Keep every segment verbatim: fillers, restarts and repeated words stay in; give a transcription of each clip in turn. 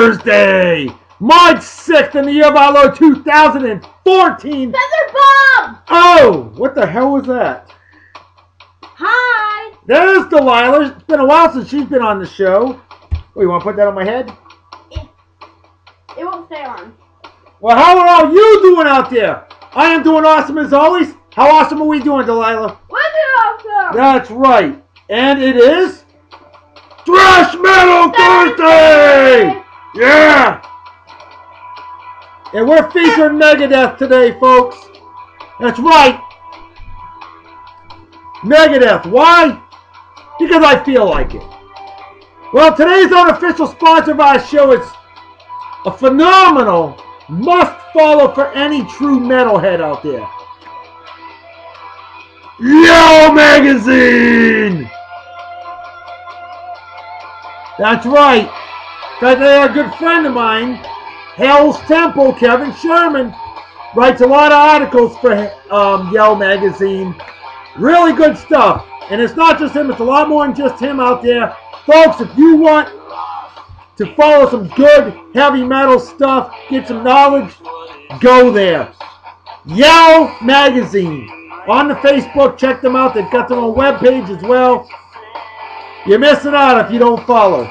Thursday, March sixth in the year of our Lord two thousand fourteen. Feather Bob! Oh, what the hell was that? Hi! There's Delilah. It's been a while since she's been on the show. Oh, you want to put that on my head? It, it won't stay on. Well, how are all you doing out there? I am doing awesome as always. How awesome are we doing, Delilah? We're doing awesome! That's right. And it is Thrash Metal Thursday! Yeah! And we're featuring Megadeth today, folks. That's right. Megadeth. Why? Because I feel like it. Well, today's unofficial sponsor of our show is a phenomenal must-follow for any true metalhead out there. Yell Magazine! That's right. In fact, they're a good friend of mine, Hell's Temple, Kevin Sherman, writes a lot of articles for um, Yell Magazine. Really good stuff. And it's not just him, it's a lot more than just him out there. Folks, if you want to follow some good heavy metal stuff, get some knowledge, go there. Yell Magazine. On the Facebook, check them out. They've got their own webpage as well. You're missing out if you don't follow.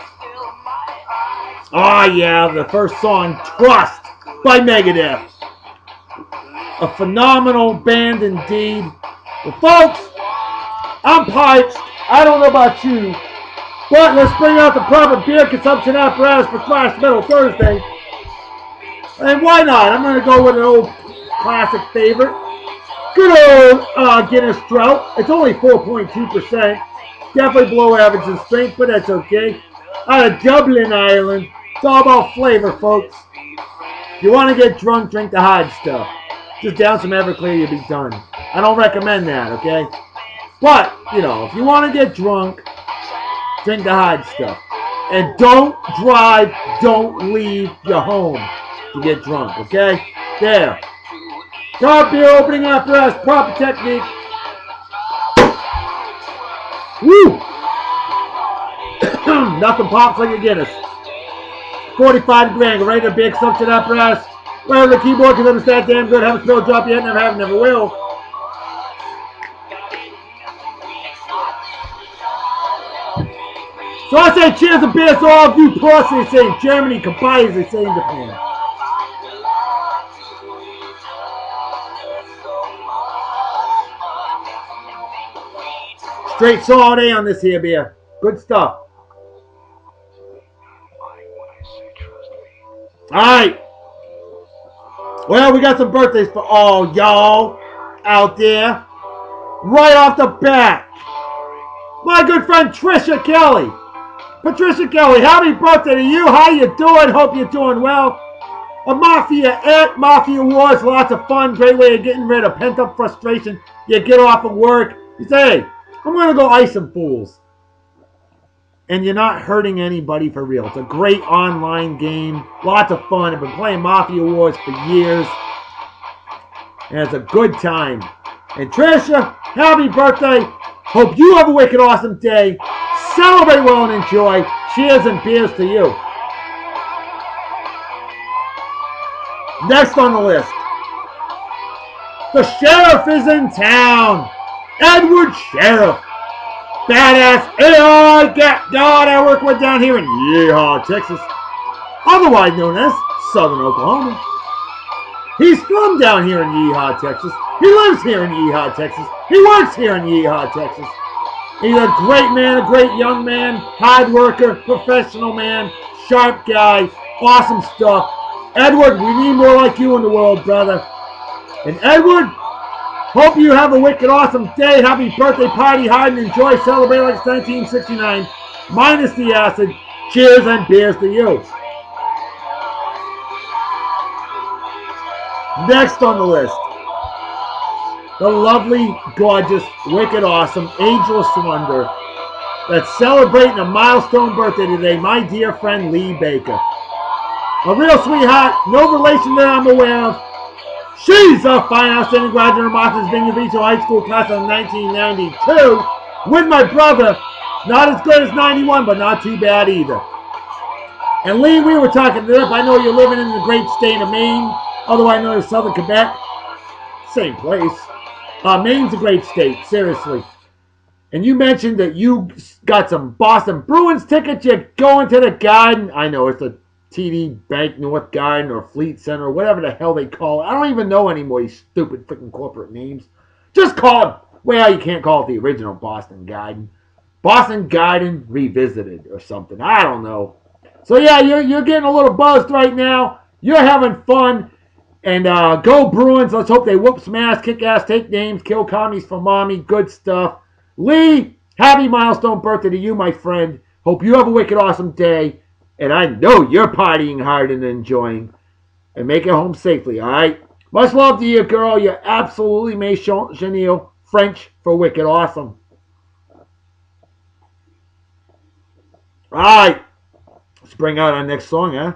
Ah, yeah, the first song, Trust, by Megadeth. A phenomenal band indeed. Well, folks, I'm piped. I don't know about you, but let's bring out the proper beer consumption apparatus for Thrash Metal Thursday. And why not? I'm going to go with an old classic favorite. Good old uh, Guinness Stout. It's only four point two percent. Definitely below average in strength, but that's okay. Out of Dublin, Ireland. It's all about flavor, folks. If you want to get drunk, drink the hard stuff. Just down some Everclear, you'll be done. I don't recommend that, okay? But, you know, if you want to get drunk, drink the hard stuff. And don't drive, don't leave your home to get drunk, okay? There. Top beer opening apparatus, proper technique. Woo! Nothing pops like a Guinness. forty-five grand, right to big consumption apparatus. Right on the keyboard, because I'm that damn good. Haven't spilled drop yet, never have, never will. So I say cheers and beers to all of you pussies, they say in Germany, goodbye as they say in Japan. Straight solid A on this here beer. Good stuff. Alright. Well, we got some birthdays for all y'all out there. Right off the bat. My good friend Trisha Kelly. Patricia Kelly, happy birthday to you. How you doing? Hope you're doing well. A Mafia at Mafia Wars. Lots of fun. Great way of getting rid of pent-up frustration. You get off of work. You say, hey, I'm going to go ice some fools. And you're not hurting anybody for real. It's a great online game. Lots of fun. I've been playing Mafia Wars for years. And it's a good time. And Trisha, happy birthday. Hope you have a wicked awesome day. Celebrate well and enjoy. Cheers and beers to you. Next on the list. The Sheriff is in town. Edward Sheriff. Badass A I God I work with down here in Yeehaw, Texas. Otherwise known as Southern Oklahoma. He's from down here in Yeehaw, Texas. He lives here in Yeehaw, Texas. He works here in Yeehaw, Texas. He's a great man, a great young man, hard worker, professional man, sharp guy, awesome stuff. Edward, we need more like you in the world, brother. And Edward, hope you have a wicked awesome day. Happy birthday, party hard, and enjoy, celebrate like it's nineteen sixty-nine. Minus the acid. Cheers and beers to you. Next on the list. The lovely, gorgeous, wicked awesome, ageless wonder that's celebrating a milestone birthday today, my dear friend Lee Baker. A real sweetheart, no relation that I'm aware of. She's a fine, outstanding graduate of Martha's Vineyard Beach High School class of nineteen ninety-two with my brother. Not as good as ninety-one, but not too bad either. And Lee, we were talking it up. I know you're living in the great state of Maine, otherwise known as Southern Quebec. Same place. Uh, Maine's a great state, seriously. And you mentioned that you got some Boston Bruins tickets. You're going to the Garden. I know it's a T D Bank North Garden or Fleet Center or whatever the hell they call it. I don't even know anymore these stupid freaking corporate names. Just call it, well, you can't call it the original Boston Garden. Boston Garden Revisited or something. I don't know. So yeah, you're, you're getting a little buzzed right now. You're having fun. And uh, go Bruins. Let's hope they whoop some ass, kick ass, take names, kill commies for mommy. Good stuff. Lee, happy milestone birthday to you, my friend. Hope you have a wicked awesome day. And I know you're partying hard and enjoying. And make it home safely, all right? Much love to you, girl. You're absolutely May Chanel. French for wicked awesome. All right. Let's bring out our next song, huh?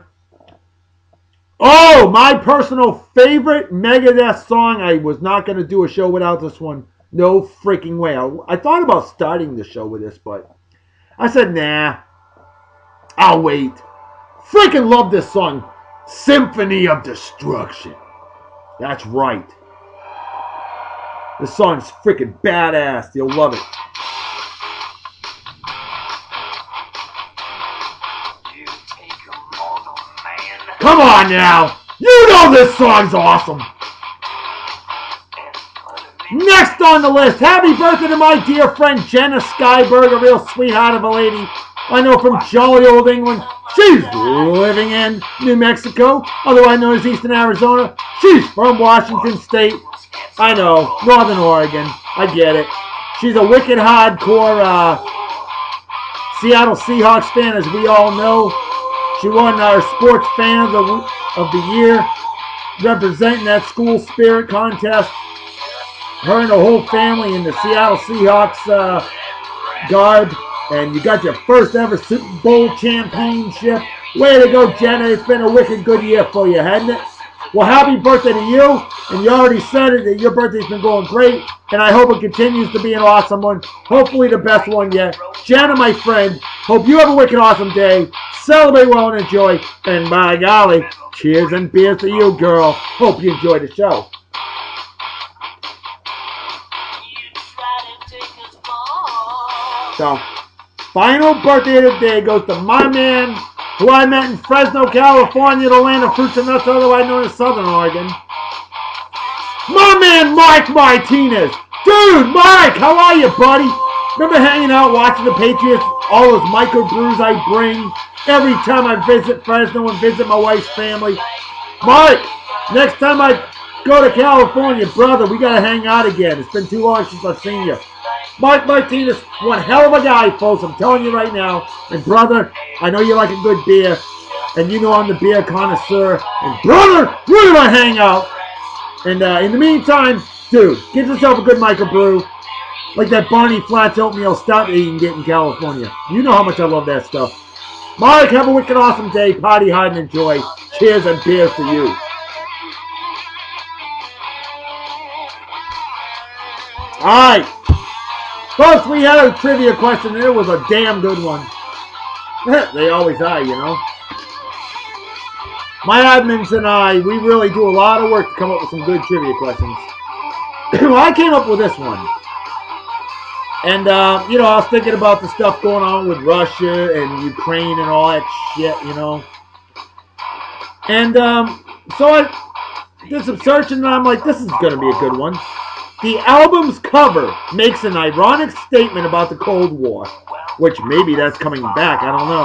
Oh, my personal favorite Megadeth song. I was not going to do a show without this one. No freaking way. I, I thought about starting the show with this, but I said, nah. I'll wait. Freaking love this song. Symphony of Destruction. That's right. This song's freaking badass. You'll love it. Come on now. You know this song's awesome. Next on the list, happy birthday to my dear friend Jenna Skyberg, a real sweetheart of a lady. I know from jolly old England. She's living in New Mexico, otherwise known as Eastern Arizona. She's from Washington State. I know, Northern Oregon. I get it. She's a wicked hardcore uh, Seattle Seahawks fan, as we all know. She won our Sports Fan of the, of the Year, representing that school spirit contest. Her and the whole family in the Seattle Seahawks uh, garb. And you got your first ever Super Bowl championship. Way to go, Jenna. It's been a wicked good year for you, hasn't it? Well, happy birthday to you. And you already said it, that your birthday's been going great. And I hope it continues to be an awesome one. Hopefully the best one yet. Jenna, my friend, hope you have a wicked awesome day. Celebrate well and enjoy. And by golly, cheers and beers to you, girl. Hope you enjoy the show. So, final birthday of the day goes to my man, who I met in Fresno, California, the land of fruits and nuts, otherwise known as Southern Oregon. My man, Mike Martinez. Dude, Mike, how are you, buddy? Remember hanging out watching the Patriots? All those microbrews I bring every time I visit Fresno and visit my wife's family. Mike, next time I go to California, brother, we got to hang out again. It's been too long since I've seen you. Mike Martinez, one hell of a guy, folks. I'm telling you right now. And brother, I know you like a good beer. And you know I'm the beer connoisseur. And brother, we're going to hang out. And uh, in the meantime, dude, get yourself a good microbrew. Like that Barney Flats oatmeal stout that you can get in California. You know how much I love that stuff. Mike, have a wicked awesome day. Party hard and enjoy. Cheers and beers to you. Alright. Folks, we had a trivia question, and it was a damn good one. They always are, you know. My admins and I, we really do a lot of work to come up with some good trivia questions. Well, I came up with this one. And, uh, you know, I was thinking about the stuff going on with Russia and Ukraine and all that shit, you know. And um, so I did some searching, and I'm like, this is going to be a good one. The album's cover makes an ironic statement about the Cold War, which maybe that's coming back, I don't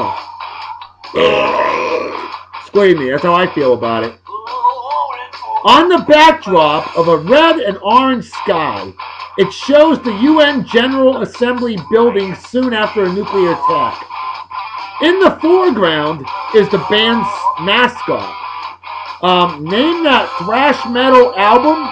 know. Scream me, that's how I feel about it. On the backdrop of a red and orange sky, it shows the U N General Assembly building soon after a nuclear attack. In the foreground is the band's mascot. Um, name that thrash metal album.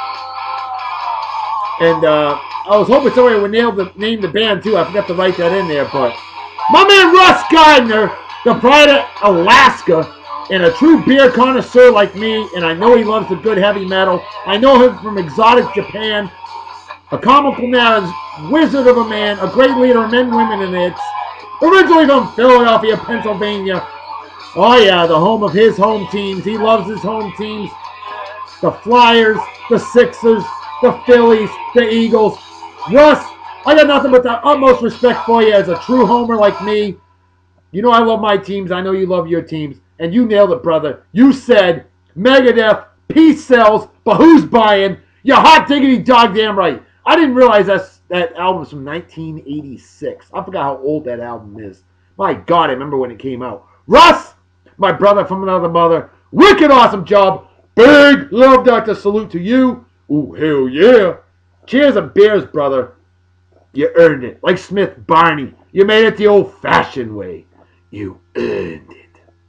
And uh, I was hoping somebody would nail the, name the band too. I forgot to write that in there. But my man Russ Gardner, the pride of Alaska, and a true beer connoisseur like me, and I know he loves the good heavy metal. I know him from exotic Japan. A comical now wizard of a man, a great leader of men, women, and it's originally from Philadelphia, Pennsylvania. Oh yeah, the home of his home teams. He loves his home teams. The Flyers, the Sixers, the Phillies, the Eagles. Russ, I got nothing but the utmost respect for you as a true homer like me. You know I love my teams. I know you love your teams. And you nailed it, brother. You said Megadeth, peace sells, but who's buying? You're hot diggity dog damn right. I didn't realize that's, that album's from nineteen eighty-six. I forgot how old that album is. My God, I remember when it came out. Russ, my brother from another mother, wicked awesome job. Big love, Doctor Salute to you. Ooh, hell yeah. Cheers and beers, brother. You earned it. Like Smith Barney. You made it the old-fashioned way. You earned it.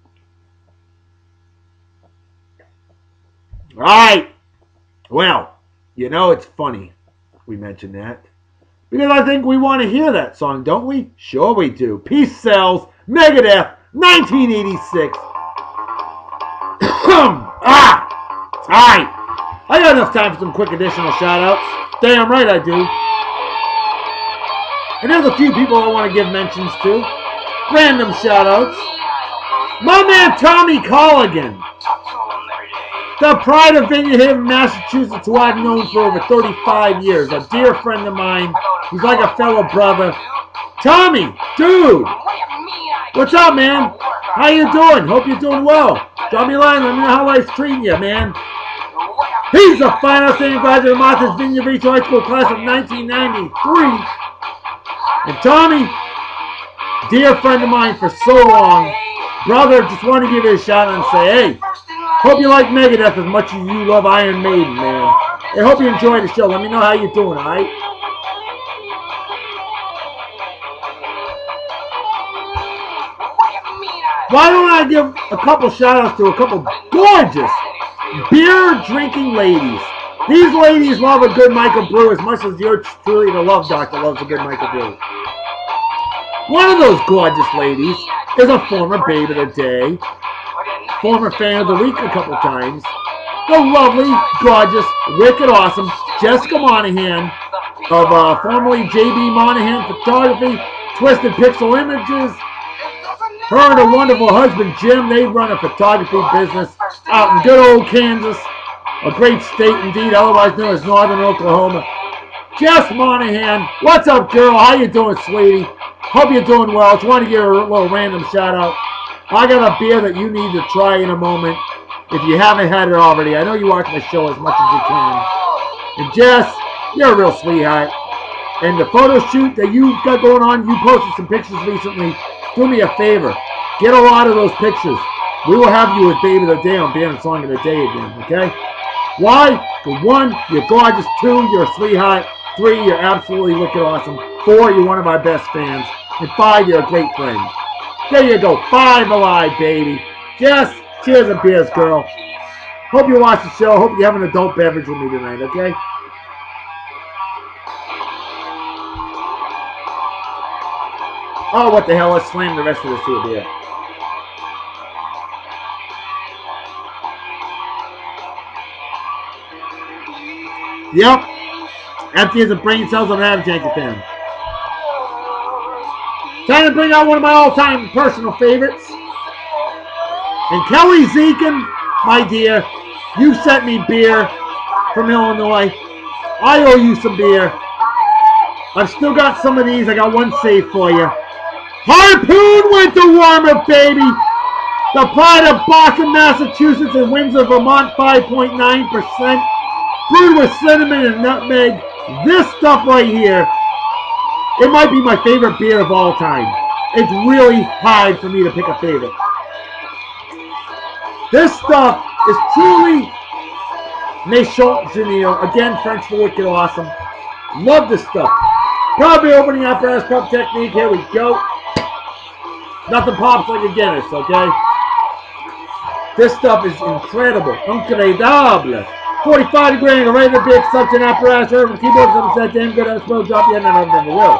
All right. Well, you know it's funny we mentioned that. Because I think we want to hear that song, don't we? Sure we do. Peace Sells, Megadeth, nineteen eighty-six. ah! Alright. I got enough time for some quick additional shout-outs. Damn right I do. And there's a few people I want to give mentions to. Random shout-outs. My man Tommy Colligan. The pride of Vineyard Haven, Massachusetts, who I've known for over thirty-five years. A dear friend of mine. He's like a fellow brother. Tommy, dude. What's up, man? How you doing? Hope you're doing well. Drop me a line. Let me know how life's treating you, man. He's the final outstanding graduate of Martha's Vineyard Beach High School class of nineteen ninety-three. And Tommy, dear friend of mine for so long. Brother, just want to give you a shout out and say, hey, hope you like Megadeth as much as you love Iron Maiden, man. I hope you enjoy the show. Let me know how you're doing, alright? Why don't I give a couple shout-outs to a couple gorgeous beer-drinking ladies. These ladies love a good Michael Brew as much as you're truly the love doctor loves a good Michael Brew. One of those gorgeous ladies is a former Babe of the Day, former Fan of the Week a couple times, the lovely, gorgeous, wicked awesome Jessica Monahan of uh, formerly J B Monahan Photography, Twisted Pixel Images. Her and her wonderful husband Jim, they run a photography business out in good old Kansas, a great state indeed, otherwise known as Northern Oklahoma. Jess Monahan, what's up, girl? How you doing, sweetie? Hope you're doing well. Just want to give her a little random shout out. I got a beer that you need to try in a moment if you haven't had it already. I know you watch my show as much as you can. And Jess, you're a real sweetheart. And the photo shoot that you've got going on, you posted some pictures recently. Do me a favor. Get a lot of those pictures. We will have you as Babe of the Day on Band Song of the Day again, okay? Why? For one, you're gorgeous. Two, you're a sweetheart. Three, you're absolutely wicked awesome. Four, you're one of our best fans. And five, you're a great friend. There you go. Five alive, baby. Jess, cheers and beers, girl. Hope you watch the show. Hope you have an adult beverage with me tonight, okay? Oh, what the hell? Let's slam the rest of this to a beer. Yep. Empty as a brain cells on an Yankee fan. Time to bring out one of my all-time personal favorites. And Kelly Zekin, my dear, you sent me beer from Illinois. I owe you some beer. I've still got some of these. I got one saved for you. Harpoon Winter Warmer, baby. The pride of Boston, Massachusetts, and Windsor, Vermont, five point nine percent. Brewed with cinnamon and nutmeg. This stuff right here, it might be my favorite beer of all time. It's really hard for me to pick a favorite. This stuff is truly Méchant Genil. Again, French for wicked awesome. Love this stuff. Probably opening up for us pump technique. Here we go. Nothing pops like a Guinness, okay? This stuff is incredible. Incredible. forty-five degree and ready to be suction apparatus. Urban keyboard, something said damn good. I'm supposed to drop you in and I never will.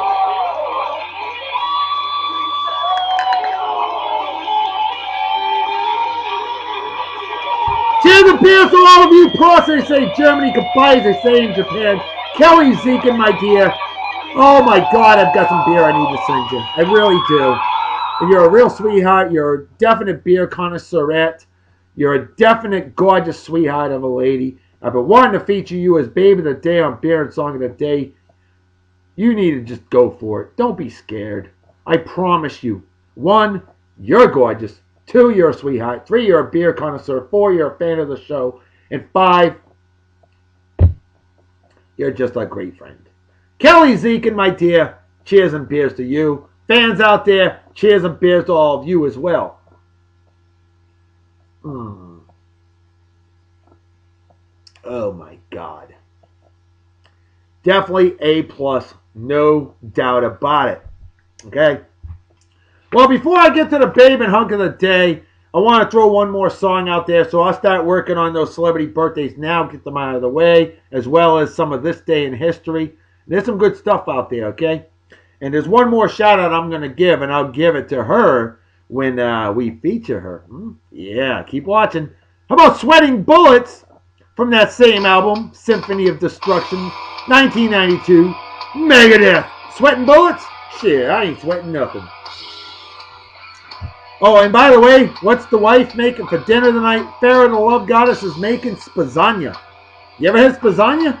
Cheers and beers to all of you pros. They say Germany, goodbye, as they say in Japan. Kelly Zekin, my dear. Oh my God, I've got some beer I need to send you. I really do. You're a real sweetheart. You're a definite beer connoisseurette. You're a definite gorgeous sweetheart of a lady. I've been wanting to feature you as Babe of the Day on Beer and Song of the Day. You need to just go for it. Don't be scared. I promise you. One, you're gorgeous. Two, you're a sweetheart. Three, you're a beer connoisseur. Four, you're a fan of the show. And five, you're just a great friend. Kelly Zekin, my dear, cheers and beers to you. Fans out there, cheers and beers to all of you as well. Mm. Oh my God. Definitely A plus, no doubt about it. Okay? Well, before I get to the Babe and Hunk of the Day, I want to throw one more song out there, so I'll start working on those celebrity birthdays now, get them out of the way, as well as some of this day in history. There's some good stuff out there, okay? And there's one more shout out I'm going to give, and I'll give it to her when uh, we feature her. Hmm? Yeah, keep watching. How about Sweating Bullets from that same album, Symphony of Destruction, nineteen ninety-two, Megadeth. Sweating Bullets? Shit, I ain't sweating nothing. Oh, and by the way, what's the wife making for dinner tonight? Farrah the Love Goddess is making spazania. You ever had spazania?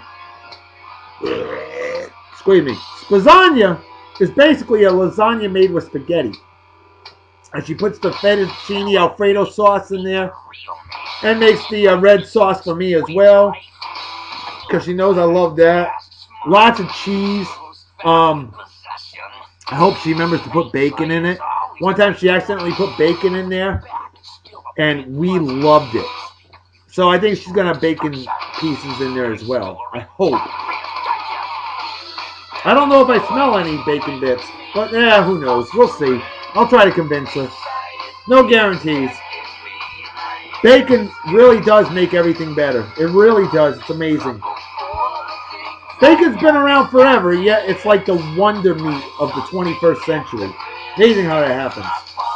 Excuse me. Spazania is basically a lasagna made with spaghetti. And she puts the fettuccine Alfredo sauce in there. And makes the uh, red sauce for me as well. Because she knows I love that. Lots of cheese. Um, I hope she remembers to put bacon in it. One time she accidentally put bacon in there. And we loved it. So I think she's going to have bacon pieces in there as well. I hope. I don't know if I smell any bacon bits. But yeah, who knows. We'll see. I'll try to convince her. No guarantees. Bacon really does make everything better. It really does. It's amazing. Bacon's been around forever, yet it's like the wonder meat of the twenty-first century. Amazing how that happens.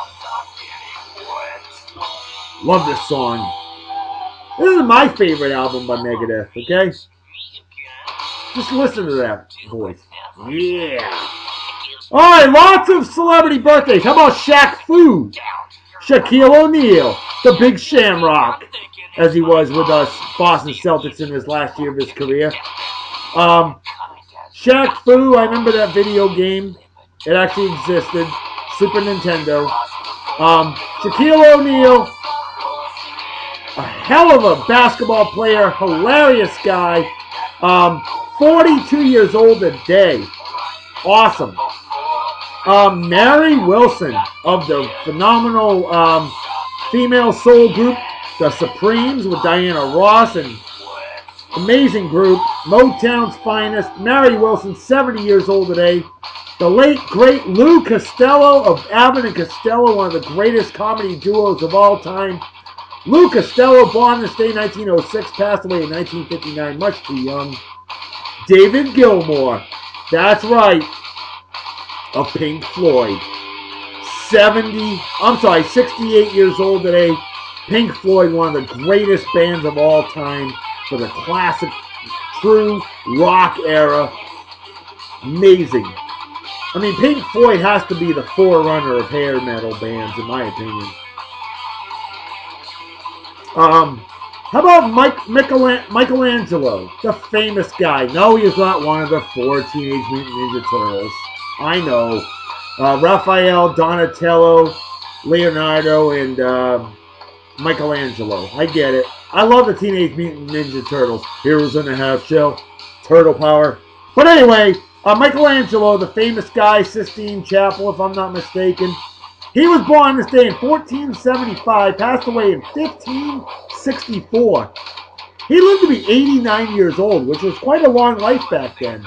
Love this song. This is my favorite album by Megadeth, okay? Just listen to that voice. Yeah. Alright, lots of celebrity birthdays. How about Shaq Fu? Shaquille O'Neal, the Big Shamrock, as he was with us Boston Celtics in his last year of his career. Um, Shaq Fu, I remember that video game. It actually existed. Super Nintendo. Um, Shaquille O'Neal, a hell of a basketball player, hilarious guy. Um, forty-two years old today. Awesome. Um, Mary Wilson of the phenomenal um, female soul group, The Supremes, with Diana Ross, and amazing group, Motown's finest. Mary Wilson, seventy years old today. The late, great Lou Costello of Abbott and Costello, one of the greatest comedy duos of all time. Lou Costello, born this day nineteen oh six, passed away in nineteen fifty-nine, much too young. David Gilmour, that's right, of Pink Floyd. seventy, I'm sorry, sixty-eight years old today. Pink Floyd, one of the greatest bands of all time for the classic, true rock era. Amazing. I mean, Pink Floyd has to be the forerunner of hair metal bands, in my opinion. Um, how about Mike Michelan Michelangelo, the famous guy? No, he is not one of the four Teenage Mutant Ninja Turtles. I know. Uh, Raphael, Donatello, Leonardo, and uh, Michelangelo. I get it. I love the Teenage Mutant Ninja Turtles. Heroes in a Half Shell, Turtle Power. But anyway, uh, Michelangelo, the famous guy, Sistine Chapel, if I'm not mistaken. He was born this day in fourteen seventy-five, passed away in fifteen sixty-four. He lived to be eighty-nine years old, which was quite a long life back then.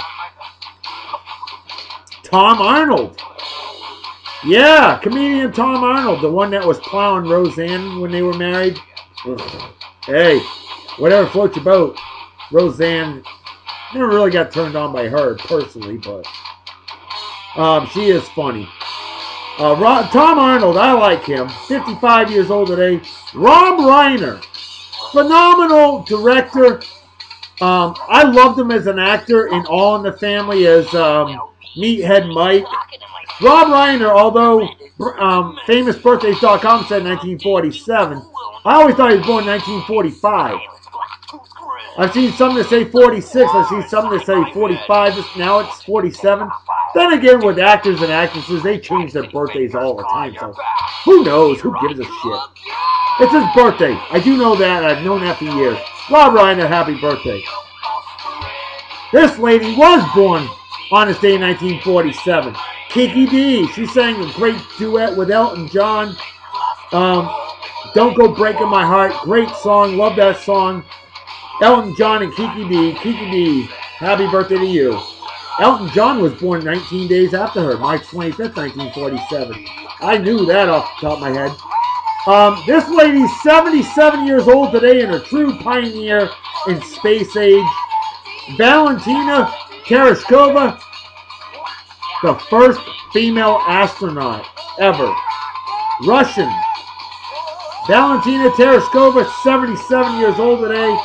Tom Arnold. Yeah, comedian Tom Arnold, the one that was plowing Roseanne when they were married. Ugh. Hey, whatever floats your boat. Roseanne, never really got turned on by her personally, but um, she is funny. Uh, Rob, Tom Arnold, I like him. fifty-five years old today. Rob Reiner, phenomenal director. Um, I loved him as an actor in All in the Family as um, Meathead Mike. Rob Reiner, although um, famous birthdays dot com said nineteen forty-seven, I always thought he was born in nineteen forty-five. I've seen some that say forty-six. I've seen some that say forty-five. Now it's forty-seven. Then again, with actors and actresses, they change their birthdays all the time. So who knows? Who gives a shit? It's his birthday. I do know that. I've known that for years. Rob Reiner, happy birthday. This lady was born on this day in nineteen forty-seven. Kiki Dee. She sang a great duet with Elton John. Um, Don't Go Breaking My Heart. Great song. Love that song. Elton John and Kiki Dee. Kiki Dee, happy birthday to you. Elton John was born nineteen days after her, March twenty-fifth, nineteen forty-seven. I knew that off the top of my head. Um, this lady's seventy-seven years old today and a true pioneer in space age. Valentina Tereshkova, the first female astronaut ever. Russian. Valentina Tereshkova, seventy-seven years old today.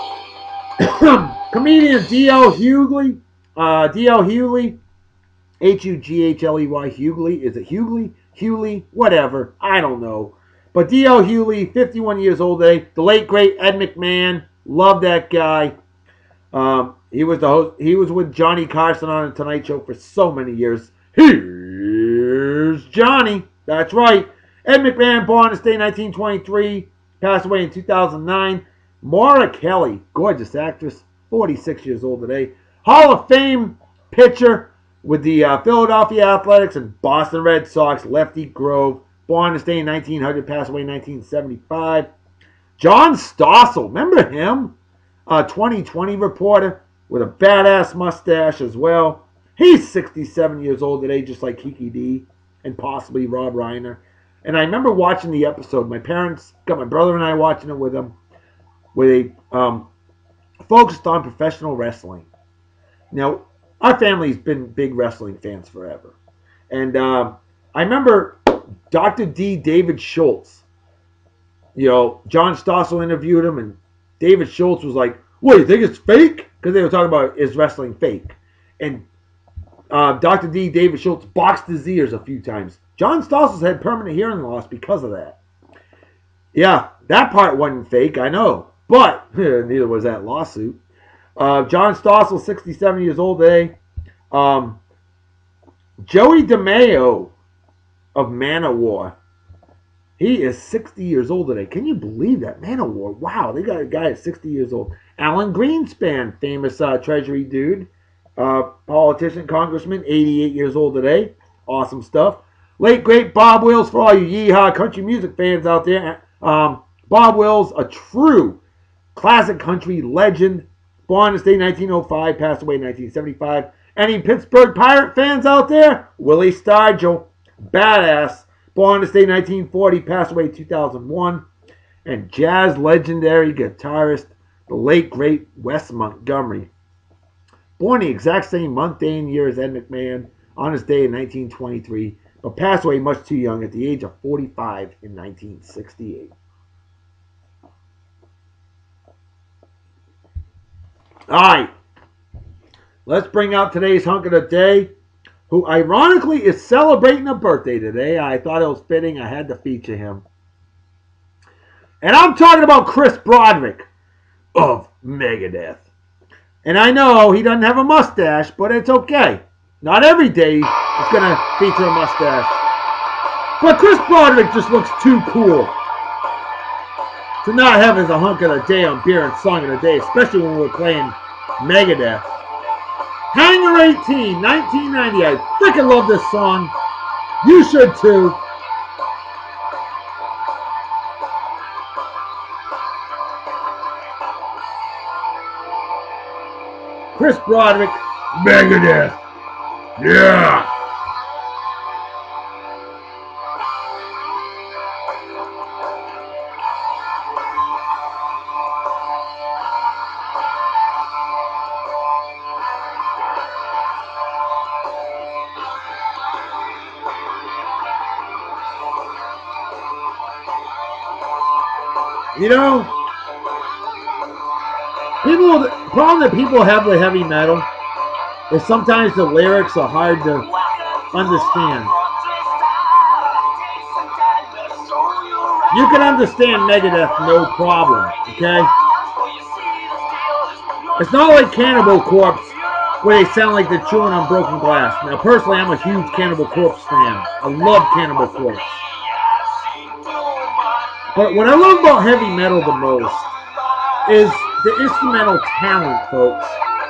Comedian D L Hughley. Uh, D L Hughley. H U G H L E Y. Hughley. Is it Hughley? Hughley? Whatever. I don't know. But D L Hughley, fifty-one years old today. The late, great Ed McMahon. Love that guy. Um, he was the host. He was with Johnny Carson on The Tonight Show for so many years. Here's Johnny. That's right. Ed McMahon, born this day, nineteen twenty-three. Passed away in two thousand nine. Maura Kelly, gorgeous actress, forty-six years old today. Hall of Fame pitcher with the uh, Philadelphia Athletics and Boston Red Sox, Lefty Grove. Born this day in nineteen hundred, passed away in nineteen seventy-five. John Stossel, remember him? A twenty twenty reporter with a badass mustache as well. He's sixty-seven years old today, just like Kiki Dee and possibly Rob Reiner. And I remember watching the episode. My parents got my brother and I watching it with them, where they um, focused on professional wrestling. Now, our family's been big wrestling fans forever. And uh, I remember Doctor D. David Schultz. You know, John Stossel interviewed him, and David Schultz was like, what, you think it's fake? Because they were talking about, is wrestling fake? And uh, Doctor D. David Schultz boxed his ears a few times. John Stossel's had permanent hearing loss because of that. Yeah, that part wasn't fake, I know. But neither was that lawsuit. Uh, John Stossel, sixty-seven years old today. Um, Joey DeMayo of Manowar. He is sixty years old today. Can you believe that? Manowar. Wow, they got a guy at sixty years old. Alan Greenspan, famous uh, Treasury dude. Uh, politician, congressman, eighty-eight years old today. Awesome stuff. Late, great Bob Wills, for all you yeehaw country music fans out there. Um, Bob Wills, a true classic country legend. Born this day, nineteen oh five, passed away in nineteen seventy-five. Any Pittsburgh Pirate fans out there? Willie Stargell, badass. Born this day, nineteen forty, passed away in two thousand one. And jazz legendary guitarist, the late, great Wes Montgomery. Born the exact same month, day, and year as Ed McMahon, on his day in nineteen twenty-three. But passed away much too young at the age of forty-five in nineteen sixty-eight. Alright, let's bring out today's hunk of the day, who ironically is celebrating a birthday today. I thought it was fitting. I had to feature him. And I'm talking about Chris Broderick of Megadeth. And I know he doesn't have a mustache, but it's okay. Not every day is going to feature a mustache. But Chris Broderick just looks too cool to not have as a hunk of the day on Beer and Song of the Day, especially when we're playing Megadeth. Hangar eighteen, nineteen ninety. I freaking love this song. You should too. Chris Broderick, Megadeth. Yeah. You know, people, the problem that people have with heavy metal is sometimes the lyrics are hard to understand. You can understand Megadeth, no problem, okay? It's not like Cannibal Corpse, where they sound like they're chewing on broken glass. Now, personally, I'm a huge Cannibal Corpse fan. I love Cannibal Corpse. But what I love about heavy metal the most is the instrumental talent, folks.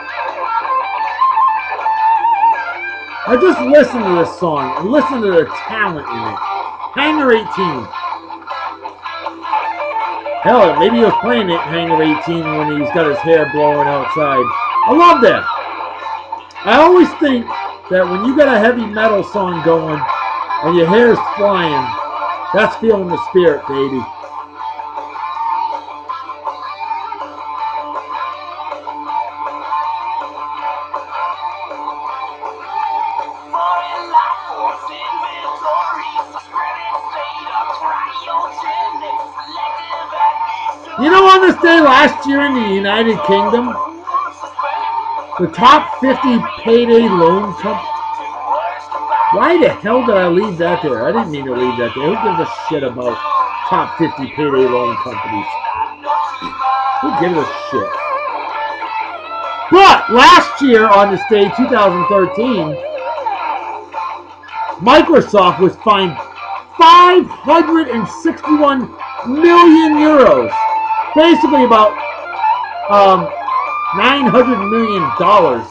I just listen to this song and listen to the talent in it. Hangar eighteen. Hell, maybe he was playing it Hangar eighteen when he's got his hair blowing outside. I love that. I always think that when you got a heavy metal song going and your hair's flying, that's feeling the spirit, baby. You know, on this day last year in the United Kingdom, the top fifty payday loan companies. Why the hell did I leave that there? I didn't mean to leave that there. Who gives a shit about top fifty payday loan companies? Who gives a shit? But last year on this day, two thousand thirteen, Microsoft was fined five hundred sixty-one million euros. Basically about um, nine hundred million dollars.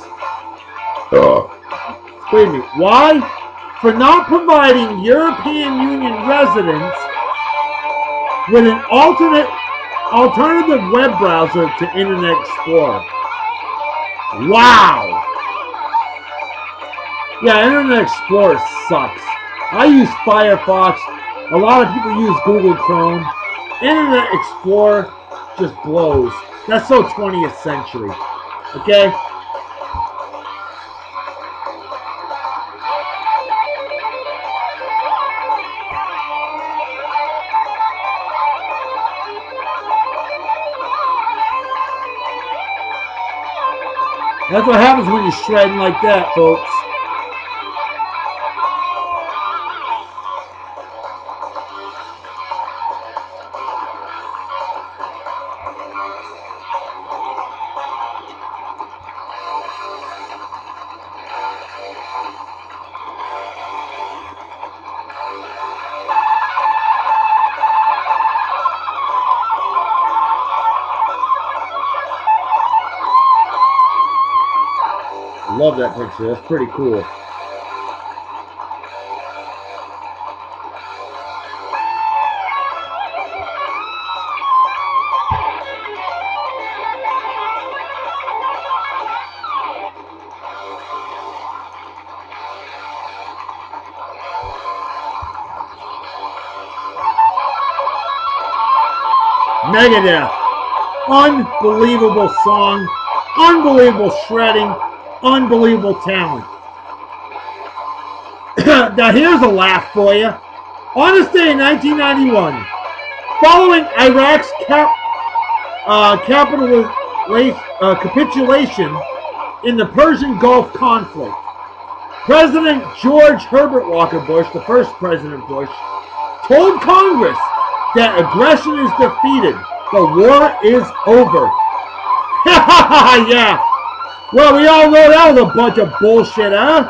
Wait a minute. Why? For not providing European Union residents with an alternate, alternative web browser to Internet Explorer. Wow. Yeah, Internet Explorer sucks. I use Firefox. A lot of people use Google Chrome. Internet Explorer just blows. That's so twentieth century. Okay? That's what happens when you're shredding like that, folks. Love that picture. That's pretty cool. Megadeth. Unbelievable song. Unbelievable shredding. Unbelievable talent. Now here's a laugh for you. On this day in nineteen ninety-one, following Iraq's cap, uh, capital, uh, capitulation in the Persian Gulf conflict, President George Herbert Walker Bush, the first President Bush, told Congress that aggression is defeated. The war is over. Yeah. Well, we all know that was a bunch of bullshit, huh?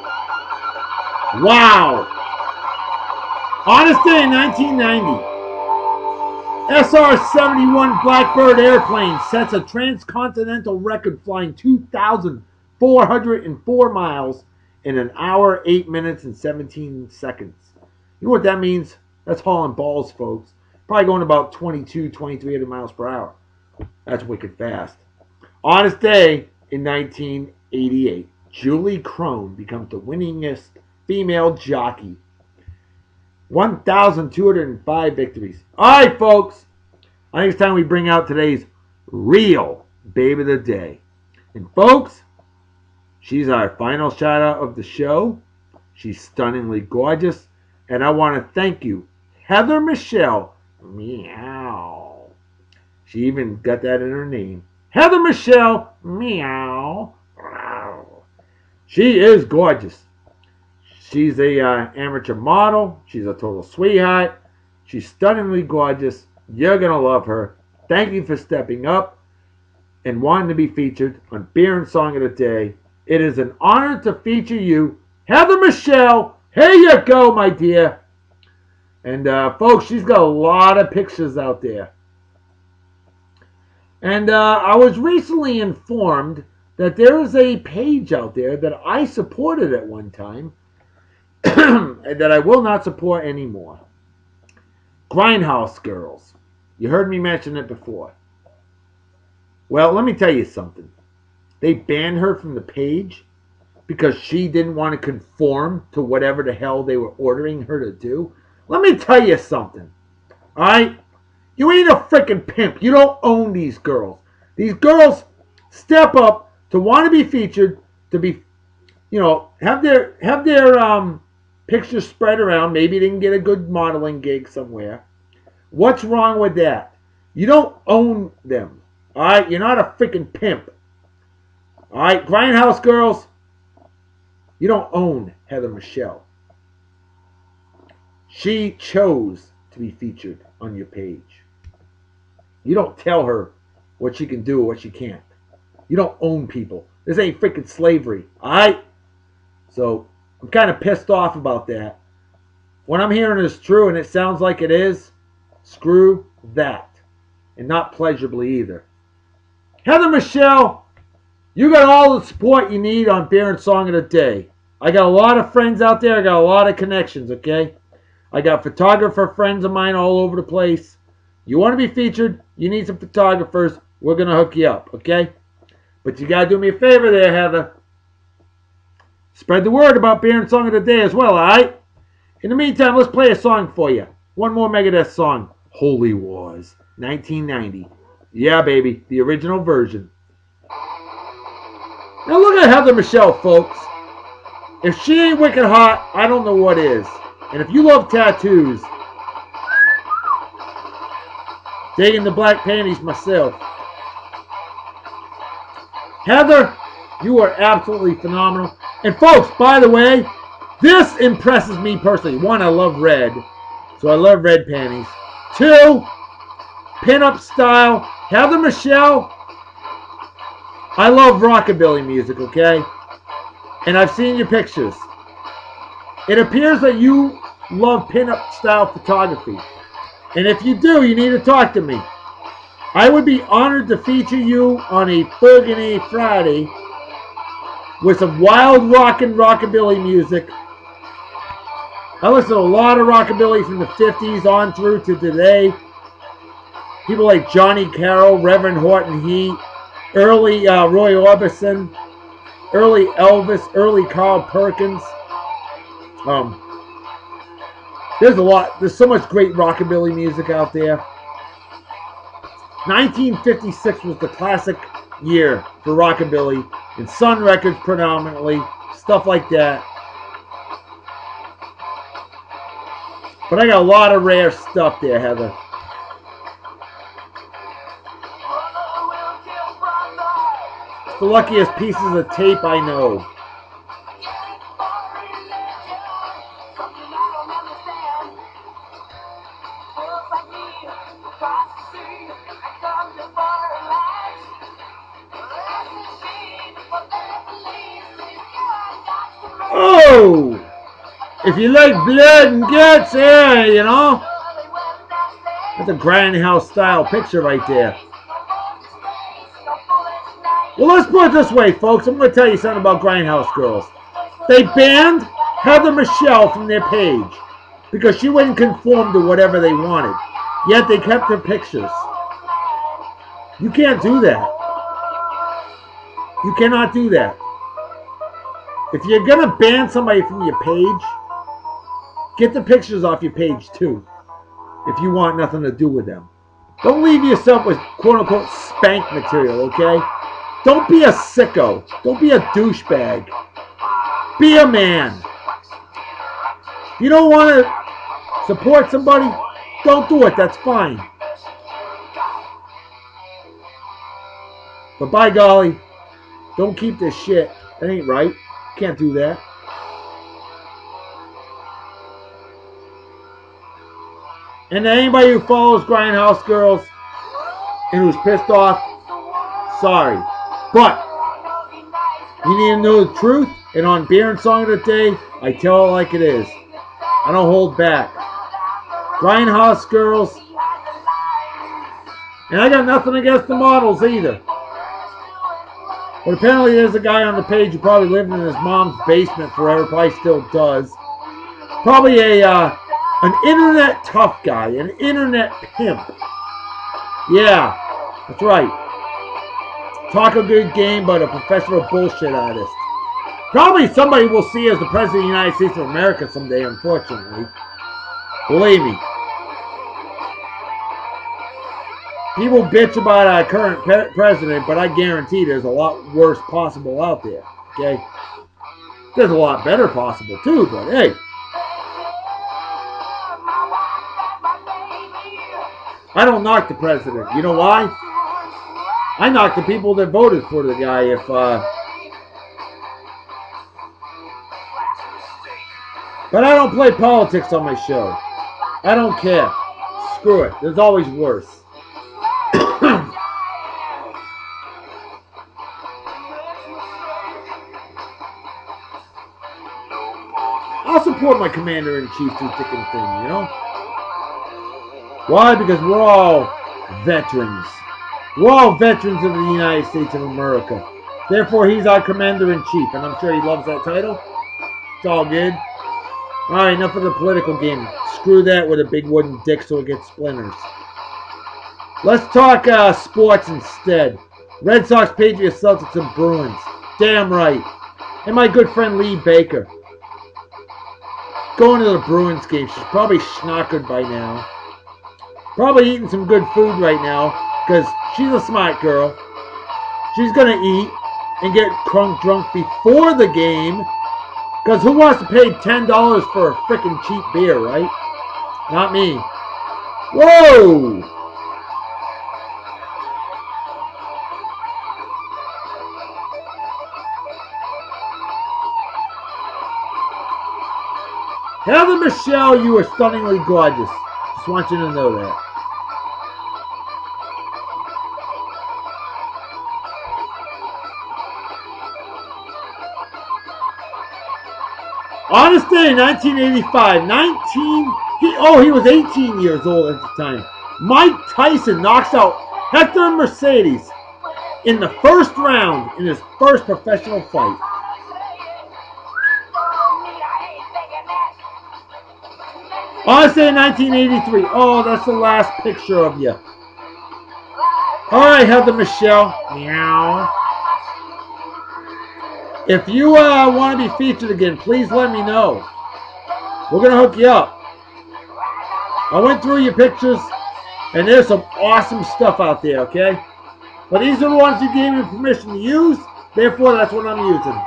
Wow. On this day in nineteen ninety, S R seventy-one Blackbird airplane sets a transcontinental record flying two thousand four hundred four miles in an hour, eight minutes, and seventeen seconds. You know what that means? That's hauling balls, folks. Probably going about twenty-two, twenty-three hundred miles per hour. That's wicked fast. On this day in nineteen eighty-eight, Julie Crone becomes the winningest female jockey. one thousand two hundred five victories. All right, folks. I think it's time we bring out today's real babe of the day. And, folks, she's our final shout-out of the show. She's stunningly gorgeous. And I want to thank you, Heather Michelle. Meow. She even got that in her name. Heather Michelle. Meow. She is gorgeous. She's a uh, amateur model. She's a total sweetheart. She's stunningly gorgeous. You're going to love her. Thank you for stepping up and wanting to be featured on Beer and Song of the Day. It is an honor to feature you, Heather Michelle. Here you go, my dear. And uh, folks, she's got a lot of pictures out there. And uh, I was recently informed that there is a page out there that I supported at one time and that I will not support anymore. Grindhouse Girls. You heard me mention it before. Well, let me tell you something. They banned her from the page because she didn't want to conform to whatever the hell they were ordering her to do. Let me tell you something. Alright? You ain't a freaking pimp. You don't own these girls. These girls step up to want to be featured, to be, you know, have their have their um, pictures spread around. Maybe they can get a good modeling gig somewhere. What's wrong with that? You don't own them. Alright? You're not a freaking pimp. Alright? Grindhouse Girls, you don't own Heather Michelle. She chose to be featured on your page. You don't tell her what she can do or what she can't. You don't own people. This ain't freaking slavery. Alright? So, I'm kind of pissed off about that. What I'm hearing is true and it sounds like it is. Screw that. And not pleasurably either. Heather Michelle, you got all the support you need on Beer and Song of the Day. I got a lot of friends out there. I got a lot of connections, okay? I got photographer friends of mine all over the place. You want to be featured, you need some photographers, we're going to hook you up, okay? But you got to do me a favor there, Heather. Spread the word about Beer and Song of the Day as well, alright? In the meantime, let's play a song for you. One more Megadeth song. Holy Wars, nineteen ninety. Yeah, baby, the original version. Now look at Heather Michelle, folks. If she ain't wicked hot, I don't know what is. And if you love tattoos, digging the black panties myself. Heather, you are absolutely phenomenal. And folks, by the way, this impresses me personally. One, I love red. So I love red panties. Two, pinup style. Heather Michelle, I love rockabilly music, okay? And I've seen your pictures. It appears that you love pinup style photography. And if you do, you need to talk to me. I would be honored to feature you on a Burgundy Friday with some wild rockin' rockabilly music. I listen to a lot of rockabilly from the fifties on through to today. People like Johnny Carroll, Reverend Horton Heat, early uh, Roy Orbison, early Elvis, early Carl Perkins. Um, there's a lot. There's so much great rockabilly music out there. nineteen fifty-six was the classic year for rockabilly, and Sun Records predominantly, stuff like that. But I got a lot of rare stuff there, Heather. It's the luckiest pieces of tape I know. Oh! If you like blood and guts, yeah, you know. That's a grindhouse style picture right there. Well, let's put it this way, folks. I'm going to tell you something about Grindhouse Girls. They banned Heather Michelle from their page because she wouldn't conform to whatever they wanted. Yet they kept her pictures. You can't do that. You cannot do that. If you're going to ban somebody from your page, get the pictures off your page too, if you want nothing to do with them. Don't leave yourself with quote-unquote spank material, okay? Don't be a sicko. Don't be a douchebag. Be a man. If you don't want to support somebody, don't do it. That's fine. But by golly, don't keep this shit. That ain't right. Can't do that. And to anybody who follows Grindhouse Girls and who's pissed off, sorry. But you need to know the truth. And on Beer and Song of the Day, I tell it like it is. I don't hold back. Grindhouse Girls. And I got nothing against the models either. But apparently there's a guy on the page who probably lived in his mom's basement forever. Probably still does. Probably a uh, an internet tough guy. An internet pimp. Yeah, that's right. Talk a good game, but a professional bullshit artist. Probably somebody we'll see as the President of the United States of America someday, unfortunately. Believe me. People bitch about our current pe president, but I guarantee there's a lot worse possible out there, okay? There's a lot better possible, too, but hey. I don't knock the president. You know why? I knock the people that voted for the guy if, uh... But I don't play politics on my show. I don't care. Screw it. There's always worse. I'll support my commander-in-chief through thick and thin, you know? Why? Because we're all veterans. We're all veterans of the United States of America. Therefore, he's our commander-in-chief, and I'm sure he loves that title. It's all good. Alright, enough of the political game. Screw that with a big wooden dick so it gets splinters. Let's talk uh, sports instead. Red Sox, Patriots, Celtics, and Bruins. Damn right. And my good friend Lee Baker. Going to the Bruins game. She's probably schnockered by now. Probably eating some good food right now. Because she's a smart girl. She's going to eat and get crunk drunk before the game. Because who wants to pay ten dollars for a freaking cheap beer, right? Not me. Whoa! Heather Michelle, you are stunningly gorgeous. Just want you to know that. Honest Day, nineteen eighty-five. nineteen. He, oh, he was eighteen years old at the time. Mike Tyson knocks out Hector Mercedes in the first round in his first professional fight. Honest Day, nineteen eighty-three. Oh, that's the last picture of you. All right, Heather Michelle. Meow. If you uh, want to be featured again, please let me know. We're going to hook you up. I went through your pictures, and there's some awesome stuff out there, okay? But these are the ones you gave me permission to use, therefore that's what I'm using.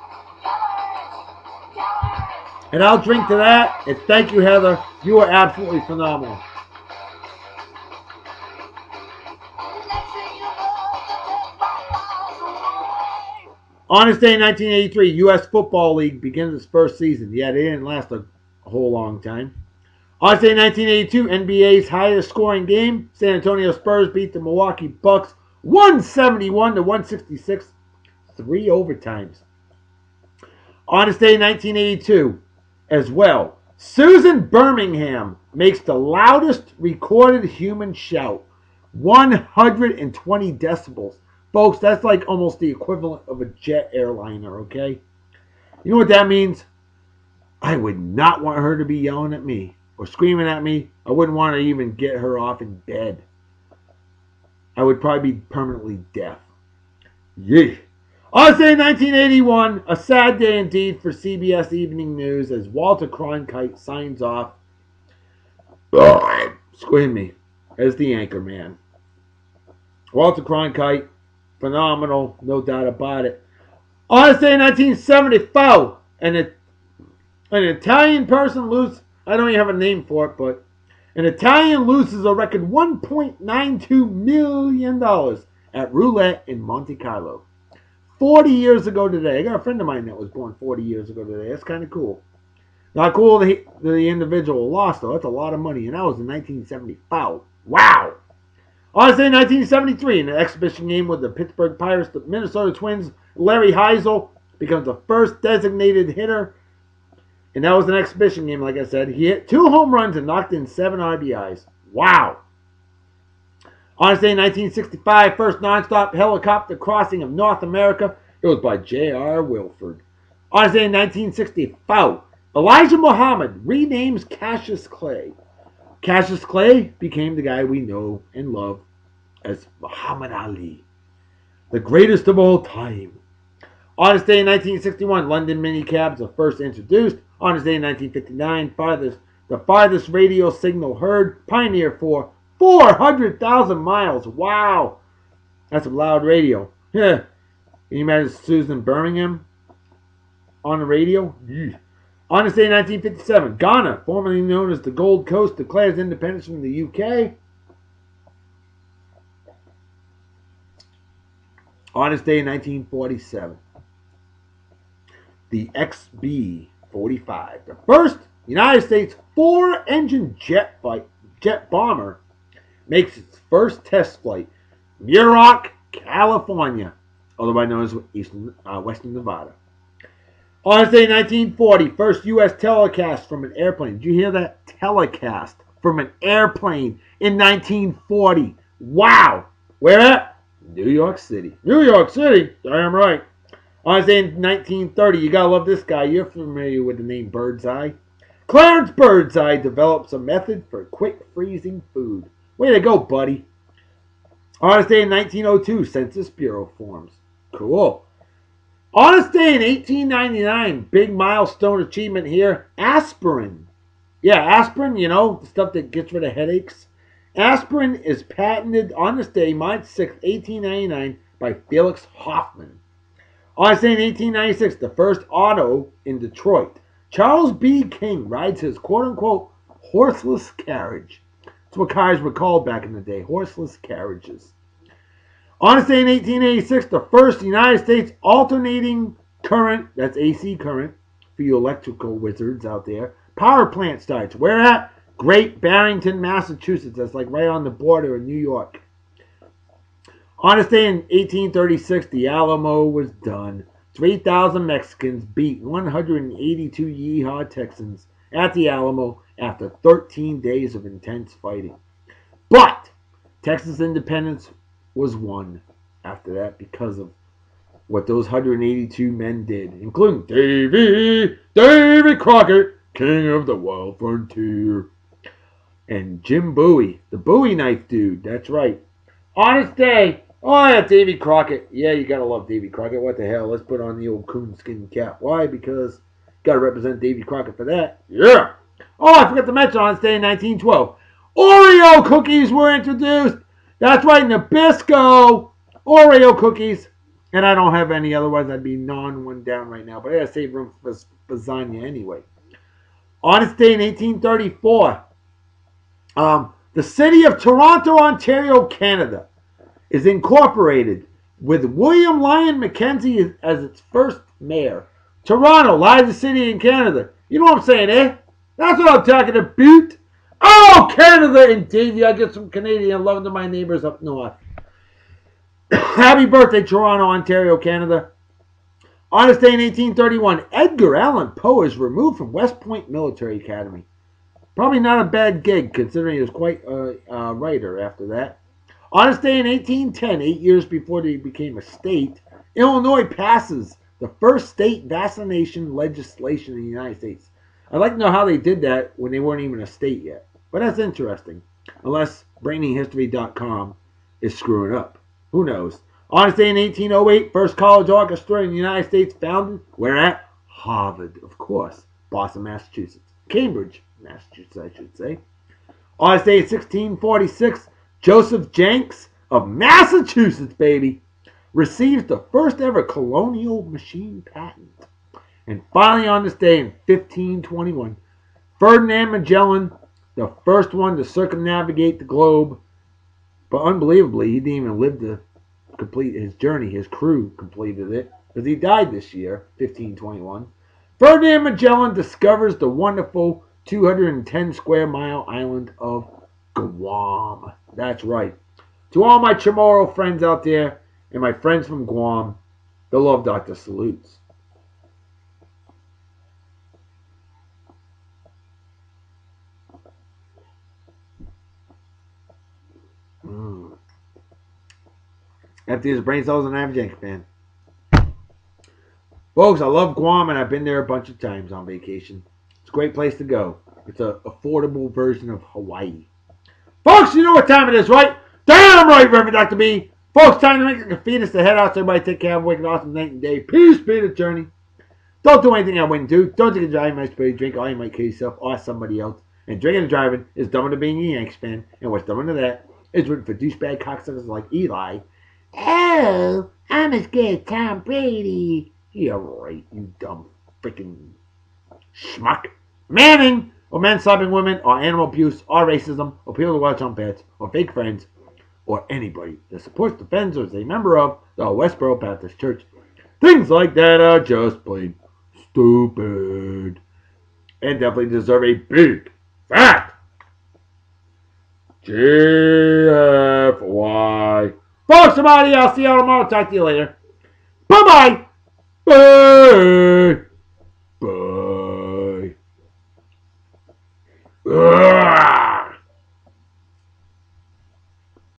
And I'll drink to that, and thank you, Heather. You are absolutely phenomenal. Honest Day, nineteen eighty-three, U S Football League begins its first season. Yeah, they didn't last a whole long time. Honest Day, nineteen eighty-two, N B A's highest scoring game. San Antonio Spurs beat the Milwaukee Bucks one seventy-one to one sixty-six. Three overtimes. Honest Day, nineteen eighty-two, as well. Susan Birmingham makes the loudest recorded human shout. one hundred twenty decibels. Folks, that's like almost the equivalent of a jet airliner, okay? You know what that means? I would not want her to be yelling at me or screaming at me. I wouldn't want to even get her off in bed. I would probably be permanently deaf. Yeah. Honest Day, nineteen eighty-one, a sad day indeed for C B S Evening News as Walter Cronkite signs off. Excuse me, as the anchor man. Walter Cronkite. Phenomenal, no doubt about it. Honest Day, nineteen seventy-four, and an Italian person loses, I don't even have a name for it, but an Italian loses a record one point nine two million dollars at roulette in Monte Carlo. forty years ago today. I got a friend of mine that was born forty years ago today. That's kind of cool. Not cool that he, the individual lost, though. That's a lot of money, and that was in nineteen seventy-five. Wow! On this day, nineteen seventy-three, in an exhibition game with the Pittsburgh Pirates, the Minnesota Twins, Larry Heisel becomes the first designated hitter. And that was an exhibition game, like I said. He hit two home runs and knocked in seven R B Is. Wow! On this day, nineteen sixty-five, first nonstop helicopter crossing of North America. It was by J R Wilford. On this day, nineteen sixty-five, Elijah Muhammad renames Cassius Clay. Cassius Clay became the guy we know and love as Muhammad Ali, the greatest of all time. On this day in nineteen sixty-one, London minicabs are first introduced. On this day in nineteen fifty-nine, farthest, the farthest radio signal heard, pioneer for four hundred thousand miles. Wow! That's a loud radio. Yeah. Can you imagine Susan Birmingham on the radio? Yeah. On this day in nineteen fifty-seven, Ghana, formerly known as the Gold Coast, declares independence from the U K. On this day in nineteen forty-seven, the X B forty-five, the first United States four-engine jet fight, jet bomber, makes its first test flight, Muroc, California, otherwise known as Eastern, uh, Western Nevada. On this day in nineteen forty, first U S telecast from an airplane. Did you hear that? Telecast from an airplane in nineteen forty. Wow! Where at? New York City. New York City? Damn right. On this day in nineteen thirty, you gotta love this guy. You're familiar with the name Birdseye. Clarence Birdseye develops a method for quick freezing food. Way to go, buddy. On this day in nineteen oh two, Census Bureau forms. Cool. On this day in eighteen ninety-nine, big milestone achievement here, aspirin. Yeah, aspirin, you know, the stuff that gets rid of headaches. Aspirin is patented on this day, March sixth, eighteen ninety-nine, by Felix Hoffman. On this day in eighteen ninety-six, the first auto in Detroit. Charles B. King rides his quote-unquote horseless carriage. That's what cars were called back in the day, horseless carriages. On this day in eighteen eighty-six, the first United States alternating current, that's A C current, for you electrical wizards out there, power plant starts. Where at? Great Barrington, Massachusetts. That's like right on the border of New York. On this day in eighteen thirty-six, the Alamo was done. three thousand Mexicans beat one hundred eighty-two Yeehaw Texans at the Alamo after thirteen days of intense fighting. But Texas independence was won after that because of what those one hundred eighty-two men did, including Davy, Davy Crockett, king of the wild frontier, and Jim Bowie, the Bowie knife dude. That's right. On this day, oh yeah, Davy Crockett. Yeah, you gotta love Davy Crockett. What the hell? Let's put on the old coonskin cap. Why? Because gotta represent Davy Crockett for that. Yeah. Oh, I forgot to mention on this day in nineteen twelve, Oreo cookies were introduced. That's right, Nabisco Oreo cookies. And I don't have any, otherwise I'd be gnawing one down right now. But I gotta save room for lasagna anyway. On this day in eighteen thirty-four, um, the city of Toronto, Ontario, Canada, is incorporated with William Lyon Mackenzie as its first mayor. Toronto, largest city in Canada. You know what I'm saying, eh? That's what I'm talking about. Oh, Canada indeed. I get some Canadian love to my neighbors up north. Happy birthday, Toronto, Ontario, Canada. On this day in eighteen thirty-one, Edgar Allan Poe is removed from West Point Military Academy. Probably not a bad gig, considering he was quite a, a writer after that. On this day in eighteen ten, eight years before they became a state, Illinois passes the first state vaccination legislation in the United States. I'd like to know how they did that when they weren't even a state yet. But that's interesting. Unless brainy history dot com is screwing up. Who knows? On this day in eighteen oh eight, first college orchestra in the United States founded. Where at? Harvard, of course. Boston, Massachusetts. Cambridge, Massachusetts, I should say. On this day in sixteen forty-six, Joseph Jenks of Massachusetts, baby, receives the first ever colonial machine patent. And finally on this day in fifteen twenty-one, Ferdinand Magellan, the first one to circumnavigate the globe, but unbelievably, he didn't even live to complete his journey. His crew completed it, because he died this year, fifteen twenty-one. Ferdinand Magellan discovers the wonderful two hundred ten square mile island of Guam. That's right. To all my Chamorro friends out there and my friends from Guam, the Love Doctor salutes. Mm. Empty his brain cells and I'm a Yankee fan. Folks, I love Guam and I've been there a bunch of times on vacation. It's a great place to go. It's an affordable version of Hawaii. Folks, you know what time it is, right? Damn right, Reverend Doctor B. Folks, time to make the fetus to head out so everybody take care of a wicked awesome night and day. Peace be the journey. Don't do anything I wouldn't do. Don't take a drive, my spray drink, or you might kill yourself or somebody else. And drinking and driving is dumber than being a Yanks fan. And what's dumber than that is rooting for douchebag cocksuckers like Eli. Oh, I'm as good as Tom Brady. Yeah, right, you dumb freaking schmuck. Manning, or men slapping women, or animal abuse, or racism, or people who watch on pets, or fake friends, or anybody that supports, defends, or is a member of the Westboro Baptist Church. Things like that are just plain stupid. And definitely deserve a big, fat G F Y. Folks, somebody, I'll see you all tomorrow. Talk to you later. Bye-bye. Bye.